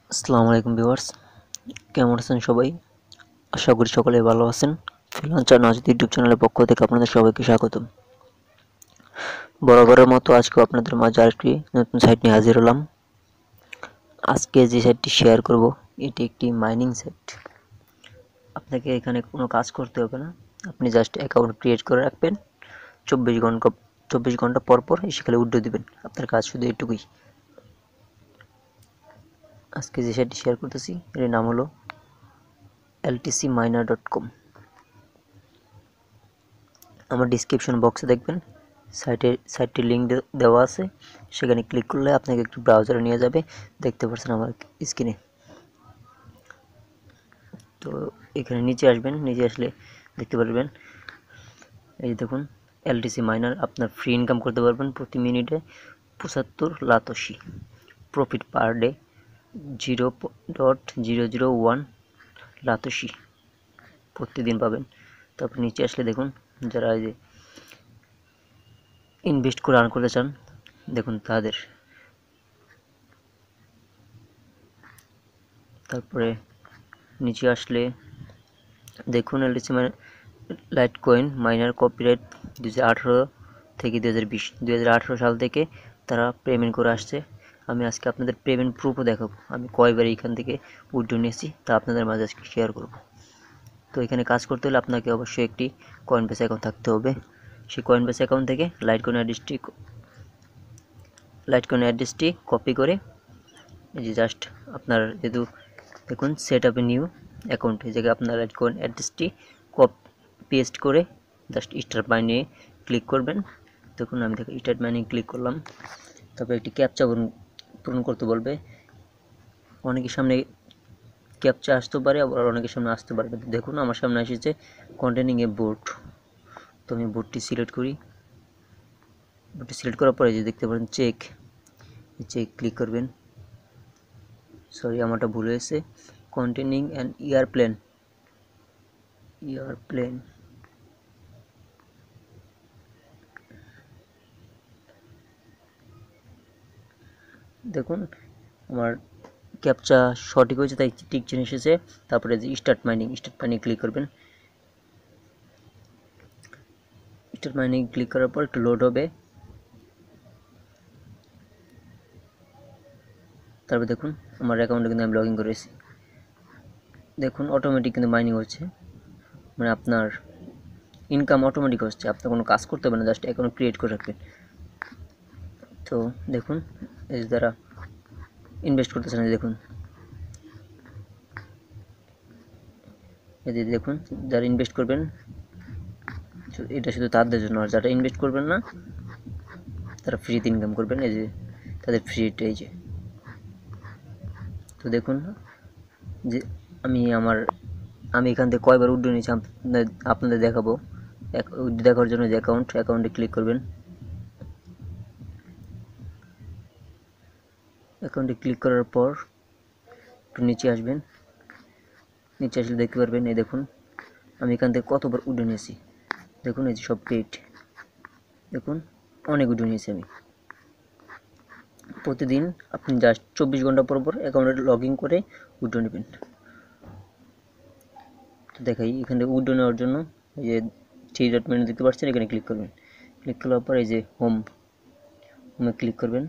আসসালামু আলাইকুম ভিউয়ার্স, কেমন আছেন সবাই? আশা করি সকলে ভালো আছেন। ফ্রিল্যান্সার নাজদ ইউটিউব চ্যানেলের পক্ষ থেকে আপনাদের সবাইকে স্বাগতম। বরাবরের মতো আজকেও আপনাদের মাঝে আরেকটি নতুন সাইট নিয়ে হাজির হলাম। আজকে যে সাইটটি শেয়ার করব এটি একটি মাইনিং সাইট। আপনাকে এখানে কোনো কাজ করতে হবে না, আপনি জাস্ট অ্যাকাউন্ট ক্রিয়েট করে রাখবেন। 24 ঘন্টা পর পর সেখানে উইথড্র দিবেন। আপনার কাজ শুধু এটুকুই। আজকে যে সাইটটি শেয়ার করতেছি এর নাম হলো ltcminer.com। আমার ডিসক্রিপশন বক্সে দেখবেন সাইটটির লিঙ্ক দেওয়া আছে, সেখানে ক্লিক করলে আপনাকে একটু ব্রাউজারে নিয়ে যাবে। দেখতে পাচ্ছেন আমার স্ক্রিনে। তো এখানে নিচে আসবেন, নিচে আসলে দেখতে পারবেন এই দেখুন এলটিসি মাইনার। আপনার ফ্রি ইনকাম করতে পারবেন প্রতি মিনিটে 75 লাতসি। প্রফিট পার ডে 0.001 লাতসি প্রতিদিন পাবেন। তারপর নিচে আসলে দেখুন যারা এই যে ইনভেস্ট করে আর্ন করতে চান দেখুন তাদের। তারপরে নিচে আসলে দেখুন LTC Litecoin miner copyright 2018 থেকে 2018 সাল থেকে তারা পেমেন্ট করে আসছে। আমি আজকে আপনাদের পেমেন্ট প্রুফও দেখাবো, আমি কয়বার এইখান থেকে উইথড্র নিয়েছি তা আপনাদের মাঝে আজকে শেয়ার করব। তো এখানে কাজ করতে হলে আপনাকে অবশ্যই একটি কয়েনবেস অ্যাকাউন্ট থাকতে হবে। সেই কয়েনবেস অ্যাকাউন্ট থেকে লাইট কয়েন অ্যাড্রেসটি কপি করে এই যে জাস্ট আপনার যেহেতু দেখুন set up a new account, এই জায়গায় আপনার লাইট কয়েন অ্যাড্রেসটি পেস্ট করে জাস্ট স্টার্ট মাইনে ক্লিক করবেন। দেখুন আমি দেখো স্টার্ট মাইনে ক্লিক করলাম। তারপর একটি ক্যাপচা পূরণ করতে বলবে। অনেকের সামনে ক্যাপচা আসতে পারে, আবার অনেকের সামনে আসতে পারে। দেখুন আমার সামনে এসেছে কন্টেনিং এ বোট। তো আমি বোটটি সিলেক্ট করি। বোটটি সিলেক্ট করার পরে যে দেখতে পারেন চেক ক্লিক করবেন। সরি আমারটা ভুল হয়েছে, কন্টেনিং অ্যান এয়ারপ্লেন। দেখুন আমার ক্যাপচা সঠিক হয়েছে তাই টিক চিহ্ন এসেছে। তারপরে যে স্টার্ট মাইনিং ক্লিক করবেন। স্টার্ট মাইনিং ক্লিক করার পর একটু লোড হবে। তারপর দেখুন আমার অ্যাকাউন্টে কিন্তু আমি লগ ইন করেছি। দেখুন অটোমেটিক কিন্তু মাইনিং হচ্ছে, মানে আপনার ইনকাম অটোমেটিক হচ্ছে, আপনার কোনো কাজ করতে হবে না, জাস্ট অ্যাকাউন্ট ক্রিয়েট করে রাখবেন। তো দেখুন এই যারা ইনভেস্ট করতেছেন দেখুন, এই যে দেখুন যারা ইনভেস্ট করবেন এটা শুধু তাদের জন্য, আর যারা ইনভেস্ট করবেন না তারা ফ্রিতে ইনকাম করবেন। এই যে তাদের ফ্রিতে এই যে। তো দেখুন যে আমি এখান থেকে কয়বার উইথড্র নিয়েছি আপনাদের দেখাবো। উইথড্র দেখার জন্য যে অ্যাকাউন্টে ক্লিক করবেন। অ্যাকাউন্টে ক্লিক করার পর একটু নিচে আসবেন। নিচে আসলে দেখতে পারবেন এই দেখুন আমি এখান থেকে কতবার উইথড্র নিয়েছি। দেখুন এই যে সব পেড। দেখুন অনেক উইথড্র নিয়েছি আমি। প্রতিদিন আপনি জাস্ট 24 ঘন্টা পর পর অ্যাকাউন্টে লগ ইন করে উইথড্র নেবেন। তো দেখাই এখান থেকে উইথড্র নেওয়ার জন্য এই যে 3 ডট মেনু দেখতে পাচ্ছেন, এখানে ক্লিক করবেন। ক্লিক করার পর এই যে হোমে ক্লিক করবেন।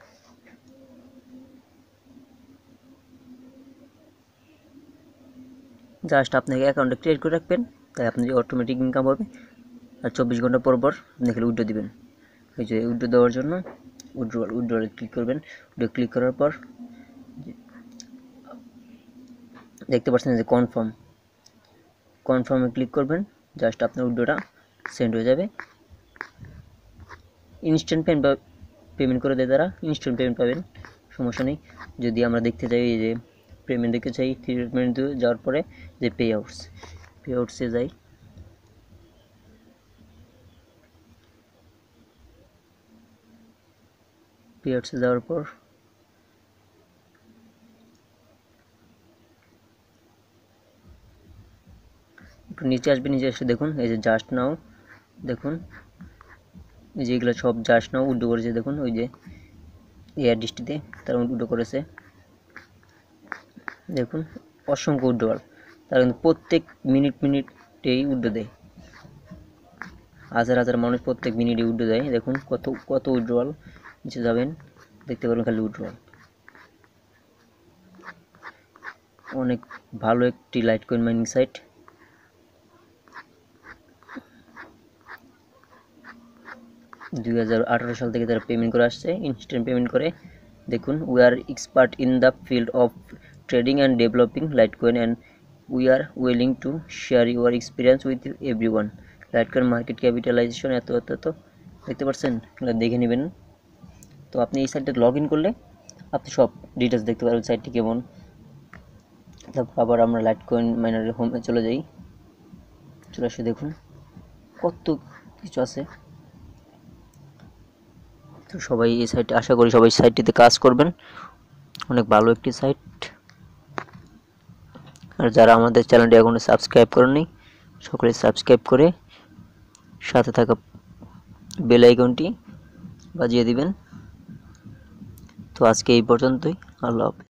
জাস্ট আপনাকে অ্যাকাউন্টে ক্রিয়েট করে রাখবেন, তাই আপনি অটোমেটিক ইনকাম হবে। আর 24 ঘন্টা পর পর দেখলে উইথড্র দিবেন। এই যে উইথড্র দেওয়ার জন্য উইথড্রলে ক্লিক করবেন। উইথড্র ক্লিক করার পর দেখতে পাচ্ছেন যে কনফার্মে ক্লিক করবেন। জাস্ট আপনার উইথড্রটা সেন্ড হয়ে যাবে। ইনস্ট্যান্ট পেমেন্ট করে দেয় তারা, ইনস্ট্যান্ট পেমেন্ট পাবেন, সমস্যা নেই। যদি আমরা দেখতে চাই এই যে পেমেন্ট দেখতে চাই, পেমেন্ট যাওয়ার পরে যে পে আউটসে যাই। পে আউটসে যাওয়ার পর একটু নিচে আসবে। নিচে এসে দেখুন এই যে জাস্ট নাও, দেখুন এই যে এগুলো সব জাস্ট নাও উইথড্র করেছে। দেখুন ওই যে এই অ্যাড্রেসটিতে তারা উইথড্র করেছে। দেখুন অসংখ্য উইথড্রয়াল, তারা কিন্তু প্রত্যেক মিনিটেই উইথড্র দেয়, হাজার হাজার মানুষ প্রত্যেক মিনিটে উইথড্র দেয়। দেখুন কত কত উইথড্রয়াল, নিচে যাবেন দেখতে পারবেন খালি উইথড্রয়াল। অনেক ভালো একটি লাইটকয়েন মাইনিং সাইট। সাল থেকে তারা পেমেন্ট করে আসছে, ইনস্ট্যান্ট পেমেন্ট করে। দেখুন we are expert in the field of trading and developing Litecoin and we are willing to share your experience with everyone. Litecoin market capitalisation এত এত এত দেখতে পাচ্ছেন, দেখে নেবেন। তো আপনি এই সাইটটা লগ ইন করলে আপনি সব ডিটেলস দেখতে পারবেন, সাইটটি কেমন। তারপর আবার আমরা লাইটকয়েন মাইনারের হোমে চলে যাই, চলে আসে দেখুন কত কিছু আছে। তো সবাই এই সাইটে, আশা করি সবাই সাইটটিতে কাজ করবেন, অনেক ভালো একটি সাইট। আর যারা আমাদের চ্যানেলটি এখনো সাবস্ক্রাইব করেননি, সকলে সাবস্ক্রাইব করে সাথে থাকা বেল আইকনটি বাজিয়ে দিবেন। তো আজকে এই পর্যন্তই, আল্লাহ হাফেজ।